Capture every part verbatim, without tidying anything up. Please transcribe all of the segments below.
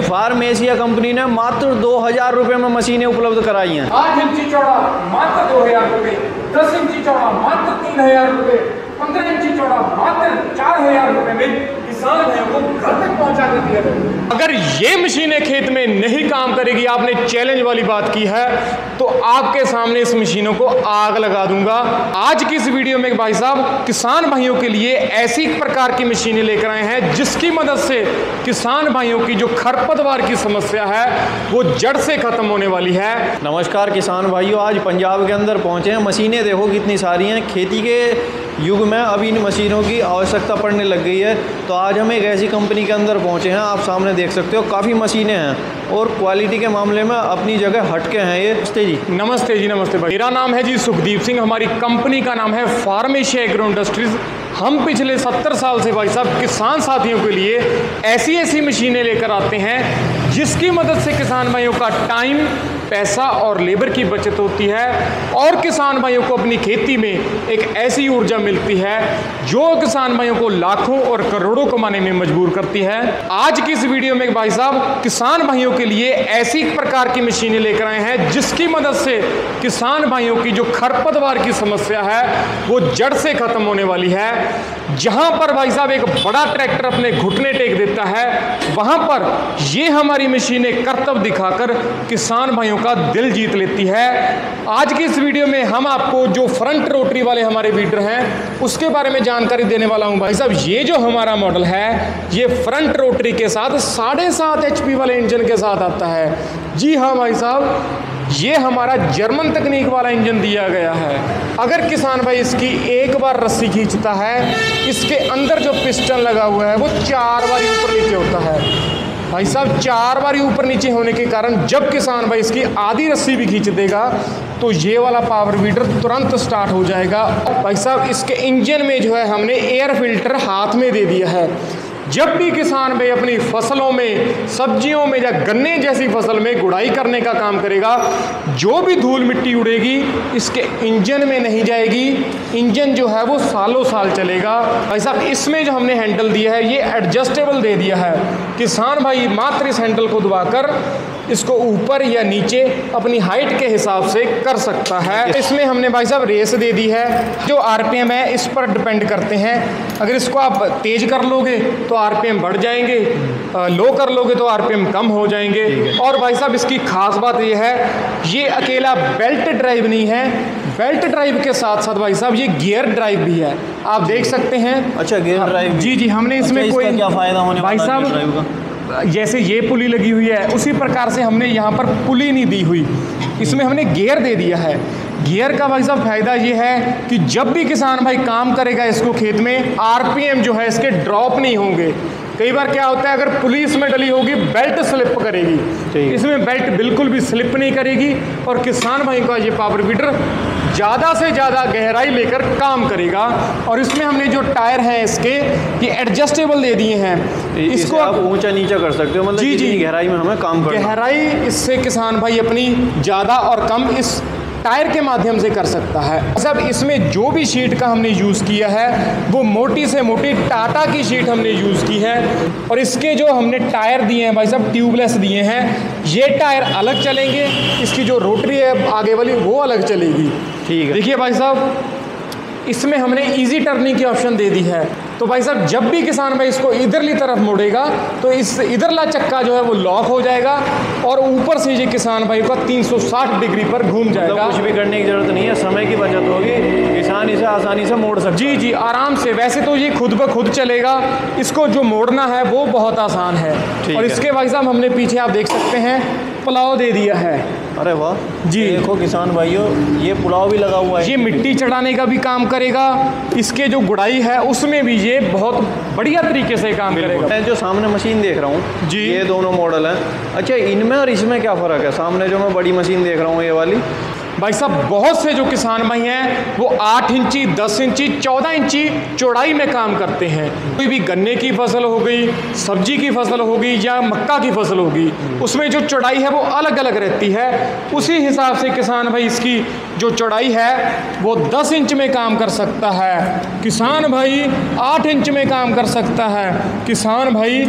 फार्मेसिया company ने मात्र दो हजार रुपये में मशीनें उपलब्ध कराई हैं। आठ इंची चौड़ा मात्र दो हजार रुपये, दस इंची चौड़ा मात्र तीन हजार रुपये, पंद्रह इंची चौड़ा मात्र चार हजार रुपये में किसान भाइयों को घर तक पहुंचा कर दिया जाए। अगर ये मशीनें खेत में नहीं काम करेगी, आपने चैलेंज वाली बात की है, तो आपके सामने इस मशीनों को आग लगा दूंगा। आज की इस वीडियो में भाई साहब किसान भाइयों के लिए ऐसी प्रकार की मशीनें लेकर आए हैं जिसकी मदद से किसान भाइयों की जो खरपतवार की समस्या है वो जड़ से खत्म होने वाली है। नमस्कार किसान भाइयों, आज पंजाब के अंदर पहुंचे हैं। मशीनें देखो कितनी सारी हैं। खेती के युग में अब इन मशीनों की आवश्यकता पड़ने लग गई है, तो आज हम एक ऐसी कंपनी के अंदर पहुंचे हैं। आप सामने देख सकते हो काफ़ी मशीनें हैं और क्वालिटी के मामले में अपनी जगह हटके हैं ये। नमस्ते जी। नमस्ते जी, नमस्ते भाई। मेरा नाम है जी सुखदीप सिंह, हमारी कंपनी का नाम है फार्मेसिया एग्रो इंडस्ट्रीज। हम पिछले सत्तर साल से भाई साहब किसान साथियों के लिए ऐसी ऐसी मशीनें लेकर आते हैं जिसकी मदद से किसान भाइयों का टाइम, पैसा और लेबर की बचत होती है और किसान भाइयों को अपनी खेती में एक ऐसी ऊर्जा मिलती है जो किसान भाइयों को लाखों और करोड़ों कमाने में मजबूर करती है। आज की इस वीडियो में भाई साहब किसान भाइयों के लिए ऐसी प्रकार की मशीनें लेकर आए हैं जिसकी मदद से किसान भाइयों की जो खरपतवार की समस्या है वो जड़ से खत्म होने वाली है। जहां पर भाई साहब एक बड़ा ट्रैक्टर अपने घुटने टेक देता है, वहां पर ये हमारी मशीनें करतब दिखाकर किसान भाइयों का दिल जीत लेती है। आज की इस वीडियो में हम आपको जो फ्रंट रोटरी वाले हमारे वीडर हैं उसके बारे में जानकारी देने वाला हूं। भाई साहब ये जो हमारा मॉडल है ये फ्रंट रोटरी के साथ साढ़े सात एच पी वाले इंजन के साथ आता है। जी हाँ भाई साहब, ये हमारा जर्मन तकनीक वाला इंजन दिया गया है। अगर किसान भाई इसकी एक बार रस्सी खींचता है, इसके अंदर जो पिस्टन लगा हुआ है वो चार बार ऊपर नीचे होता है। भाई साहब चार बार ऊपर नीचे होने के कारण जब किसान भाई इसकी आधी रस्सी भी खींच देगा तो ये वाला पावर वीडर तुरंत स्टार्ट हो जाएगा। भाई साहब इसके इंजन में जो है हमने एयर फिल्टर हाथ में दे दिया है। जब भी किसान भाई अपनी फसलों में, सब्जियों में या गन्ने जैसी फसल में गुड़ाई करने का काम करेगा, जो भी धूल मिट्टी उड़ेगी इसके इंजन में नहीं जाएगी। इंजन जो है वो सालों साल चलेगा। भाई साहब इसमें जो हमने हैंडल दिया है ये एडजस्टेबल दे दिया है। किसान भाई मात्र इस हैंडल को दबाकर इसको ऊपर या नीचे अपनी हाइट के हिसाब से कर सकता है। इसमें हमने भाई साहब रेस दे दी है। जो आरपीएम है इस पर डिपेंड करते हैं। अगर इसको आप तेज कर लोगे तो आरपीएम बढ़ जाएंगे, लो कर लोगे तो आरपीएम कम हो जाएंगे। और भाई साहब इसकी खास बात ये है, ये अकेला बेल्ट ड्राइव नहीं है, बेल्ट ड्राइव के साथ साथ भाई साहब ये गियर ड्राइव भी है। आप देख सकते हैं। अच्छा, गियर ड्राइव। जी जी, हमने इसमें अच्छा, कोई क्या फायदा होने भाई साहब जैसे ये पुली लगी हुई है उसी प्रकार से हमने यहाँ पर पुली नहीं दी हुई, इसमें हमने गियर दे दिया है। गियर का भाई साहब फायदा ये है कि जब भी किसान भाई काम करेगा इसको खेत में, आरपीएम जो है इसके ड्रॉप नहीं होंगे। कई बार क्या होता है, अगर पुलिस में डली होगी बेल्ट स्लिप करेगी, इसमें बेल्ट बिल्कुल भी स्लिप नहीं करेगी और किसान भाई का ये पावर वीडर ज़्यादा से ज़्यादा गहराई लेकर काम करेगा। और इसमें हमने जो टायर हैं इसके ये एडजस्टेबल दे दिए हैं। इसको आप ऊंचा नीचा कर सकते हो, मतलब जी जी गहराई में हमें काम करना। गहराई इससे किसान भाई अपनी ज़्यादा और कम इस टायर के माध्यम से कर सकता है। सब इसमें जो भी शीट का हमने यूज़ किया है वो मोटी से मोटी टाटा की शीट हमने यूज़ की है। और इसके जो हमने टायर दिए हैं भाई साहब ट्यूबलेस दिए हैं। ये टायर अलग चलेंगे, इसकी जो रोटरी है आगे वाली वो अलग चलेगी। ठीक है। देखिए भाई साहब इसमें हमने इजी टर्निंग की ऑप्शन दे दी है। तो भाई साहब जब भी किसान भाई इसको इधरली तरफ मोड़ेगा तो इस इधरला चक्का जो है वो लॉक हो जाएगा और ऊपर से ये किसान भाई का तीन सौ साठ डिग्री पर घूम जाएगा। तो कुछ भी करने की जरूरत नहीं है, समय की बचत होगी, किसान इसे आसानी से मोड़ सकता। जी जी, आराम से। वैसे तो ये खुद ब खुद चलेगा, इसको जो मोड़ना है वो बहुत आसान है। और इसके भाई साहब हमने पीछे आप देख सकते हैं पुलाव दे दिया है। अरे वाह जी, देखो किसान भाइयों ये पुलाव भी लगा हुआ है। ये मिट्टी चढ़ाने का भी काम करेगा। इसके जो गुड़ाई है उसमें भी ये बहुत बढ़िया तरीके से काम करेगा। मैं जो सामने मशीन देख रहा हूँ जी, ये दोनों मॉडल हैं। अच्छा, इनमें और इसमें क्या फ़र्क है? सामने जो मैं बड़ी मशीन देख रहा हूँ ये वाली, भाई साहब बहुत से जो किसान भाई हैं वो आठ इंची, दस इंची, चौदह इंची चौड़ाई में काम करते हैं। कोई भी गन्ने की फसल हो गई, सब्जी की फसल हो गई या मक्का की फसल होगी, उसमें जो चौड़ाई है वो अलग अलग रहती है। उसी हिसाब से किसान भाई इसकी जो चौड़ाई है वो दस इंच में काम कर सकता है, किसान भाई आठ इंच में काम कर सकता है, किसान भाई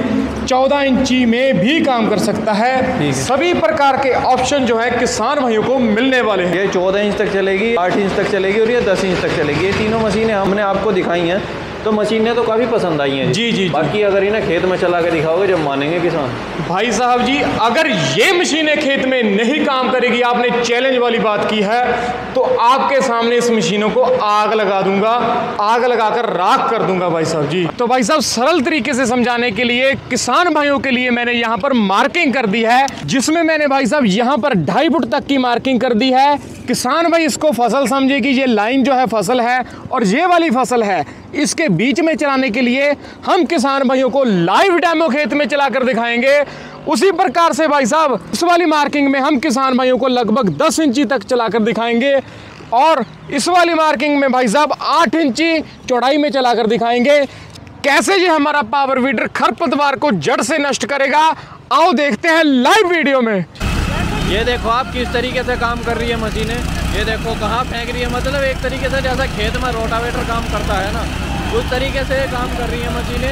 चौदह इंची में भी काम कर सकता है। सभी प्रकार के ऑप्शन जो है किसान भाइयों को मिलने वाले हैं। ये चौदह इंच तक चलेगी, आठ इंच तक चलेगी और ये दस इंच तक चलेगी। ये तीनों मशीनें हमने आपको दिखाई हैं, तो मशीनें तो काफ़ी पसंद आई हैं जी जी। बाकी अगर इन्हें खेत में चला के दिखाओगे जब मानेंगे किसान। भाई साहब जी, अगर ये मशीनें खेत में नहीं काम करेगी, आपने चैलेंज वाली बात की है, तो आपके सामने इस मशीनों को आग लगा दूंगा, आग लगाकर राख कर दूंगा भाई साहब जी। तो भाई साहब, सरल तरीके से समझाने के लिए किसान भाइयों के लिए मैंने यहाँ पर मार्किंग कर दी है, जिसमें मैंने भाई साहब यहाँ पर ढाई फुट तक की मार्किंग कर दी है। किसान भाई इसको फसल समझे कि ये लाइन जो है फसल है और ये वाली फसल है। इसके बीच में चलाने के लिए हम किसान भाइयों को लाइव डेमो खेत में चलाकर दिखाएंगे। उसी प्रकार से भाई साहब इस वाली मार्किंग में हम किसान भाइयों को लगभग दस इंची तक चलाकर दिखाएंगे और इस वाली मार्किंग में भाई साहब आठ इंची चौड़ाई में चलाकर दिखाएंगे कैसे ये हमारा पावर वीडर खरपतवार को जड़ से नष्ट करेगा। आओ देखते हैं लाइव वीडियो में। ये देखो आप किस तरीके से काम कर रही है मशीनें। ये देखो कहाँ फेंक रही है, मतलब एक तरीके से जैसा खेत में रोटावेटर काम करता है ना, उस तरीके से काम कर रही है मशीनें।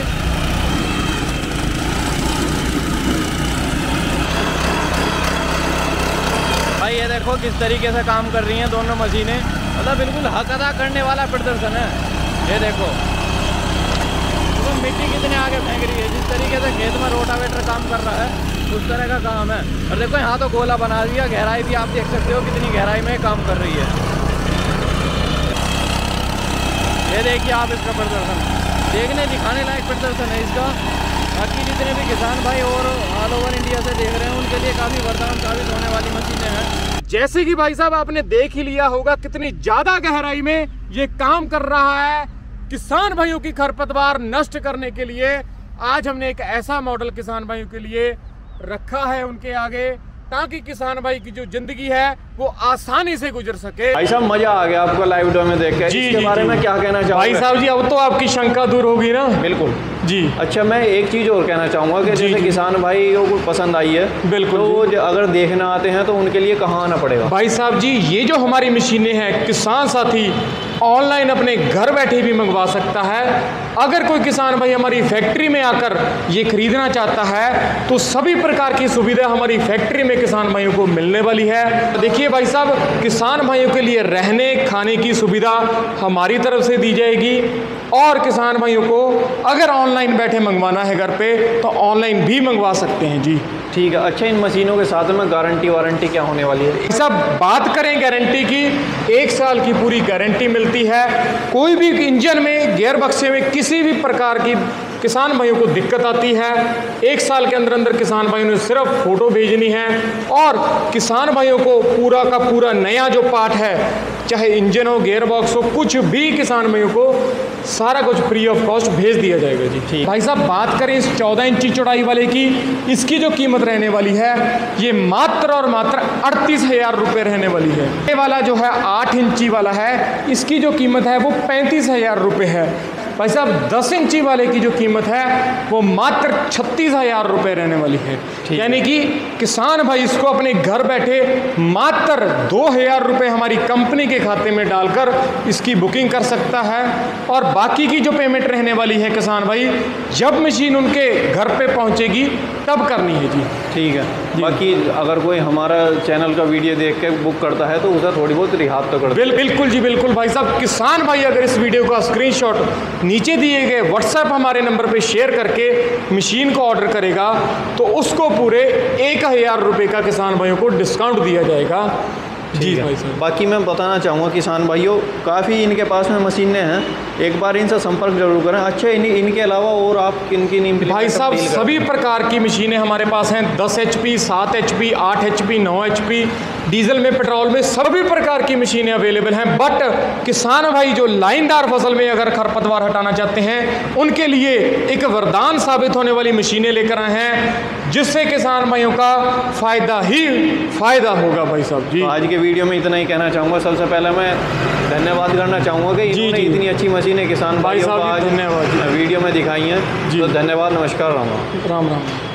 भाई ये देखो किस तरीके से काम कर रही हैं दोनों मशीनें, मतलब बिल्कुल हक अदा करने वाला प्रदर्शन है। ये देखो तो मिट्टी कितने आगे फेंक रही है, जिस तरीके से खेत में रोटावेटर काम कर रहा है उस तरह का काम है। और देखो यहाँ तो गोला बना दिया, गहराई भी आप देख सकते हो कितनी गहराई में काम कर रही है। ये देखिए आप इसका प्रदर्शन, देखने दिखाने लायक प्रदर्शन है इसका। बाकी जितने भी किसान भाई और ऑल ओवर इंडिया से देख रहे हैं उनके लिए काफ़ी वरदान साबित होने वाली मशीनें हैं। जैसे कि भाई साहब आपने देख ही लिया होगा कितनी ज़्यादा गहराई में ये काम कर रहा है। किसान भाइयों की खरपतवार नष्ट करने के लिए आज हमने एक ऐसा मॉडल किसान भाइयों के लिए रखा है उनके आगे, ताकि किसान भाई की जो जिंदगी है वो आसानी से गुजर सके। भाई साहब मजा आ गया आपको लाइव वीडियो में देख के। जी, इसके जी, बारे जी। में क्या कहना चाहोगे? भाई साहब जी, अब तो आपकी शंका दूर होगी ना। बिल्कुल जी। अच्छा, मैं एक चीज़ और कहना चाहूँगा कि जैसे किसान भाइयों को पसंद आई है, बिल्कुल, तो वो अगर देखना आते हैं तो उनके लिए कहाँ आना पड़ेगा? भाई साहब जी, ये जो हमारी मशीनें हैं किसान साथी ऑनलाइन अपने घर बैठे भी मंगवा सकता है। अगर कोई किसान भाई हमारी फैक्ट्री में आकर ये खरीदना चाहता है तो सभी प्रकार की सुविधा हमारी फैक्ट्री में किसान भाइयों को मिलने वाली है। देखिए भाई साहब, किसान भाइयों के लिए रहने खाने की सुविधा हमारी तरफ से दी जाएगी और किसान भाइयों को अगर ऑनलाइन बैठे मंगवाना है घर पे तो ऑनलाइन भी मंगवा सकते हैं जी। ठीक है। अच्छा, इन मशीनों के साथ में गारंटी वारंटी क्या होने वाली है? सब बात करें गारंटी की, एक साल की पूरी गारंटी मिलती है। कोई भी इंजन में, गियर बक्से में किसी भी प्रकार की किसान भाइयों को दिक्कत आती है, एक साल के अंदर अंदर किसान भाइयों ने सिर्फ फोटो भेजनी है और किसान भाइयों को पूरा का पूरा नया जो पार्ट है, चाहे इंजन हो, गियर बॉक्स हो, कुछ भी किसान भाइयों को सारा कुछ फ्री ऑफ कॉस्ट भेज दिया जाएगा जी। ठीक भाई साहब, बात करें इस चौदह इंची चौड़ाई वाले की, इसकी जो कीमत रहने वाली है ये मात्र और मात्र अड़तीस हजार रुपये रहने वाली है। ये वाला जो है आठ इंची वाला है, इसकी जो कीमत है वो पैंतीस हजार रुपये है। भाई साहब, दस इंची वाले की जो कीमत है वो मात्र छत्तीस हजार रुपये रहने वाली है। यानी कि किसान भाई इसको अपने घर बैठे मात्र दो हजार रुपये हमारी कंपनी के खाते में डालकर इसकी बुकिंग कर सकता है और बाकी की जो पेमेंट रहने वाली है किसान भाई जब मशीन उनके घर पे पहुंचेगी तब करनी है जी। ठीक है। बाकी अगर कोई हमारा चैनल का वीडियो देख के बुक करता है तो उसे थोड़ी बहुत रिहात तो कर बिल, बिल्कुल जी बिल्कुल। भाई साहब, किसान भाई अगर इस वीडियो का स्क्रीनशॉट नीचे दिए गए व्हाट्सएप हमारे नंबर पे शेयर करके मशीन को ऑर्डर करेगा तो उसको पूरे एक हजार रुपये का किसान भाइयों को डिस्काउंट दिया जाएगा जी भाई साहब। बाकी मैं बताना चाहूँगा किसान भाइयों, काफ़ी इनके पास में मशीनें हैं, एक बार इनसे संपर्क जरूर करें। अच्छा, इन इनके अलावा और आप किन किन भाई साहब सभी प्रकार की मशीनें हमारे पास हैं। दस एच पी, सात एच पी, आठ एच पी, नौ एच पी, डीजल में, पेट्रोल में, सभी प्रकार की मशीनें अवेलेबल हैं। बट किसान भाई जो लाइनदार फसल में अगर खरपतवार हटाना चाहते हैं उनके लिए एक वरदान साबित होने वाली मशीनें लेकर आए हैं, जिससे किसान भाइयों का फायदा ही फायदा होगा भाई साहब जी। आज के वीडियो में इतना ही कहना चाहूँगा। सबसे पहले मैं धन्यवाद करना चाहूँगा कि इन्होंने इतनी अच्छी मशीनें किसान भाई साहब आज वीडियो में दिखाई हैं। तो धन्यवाद, नमस्कार, राम राम। राम राम।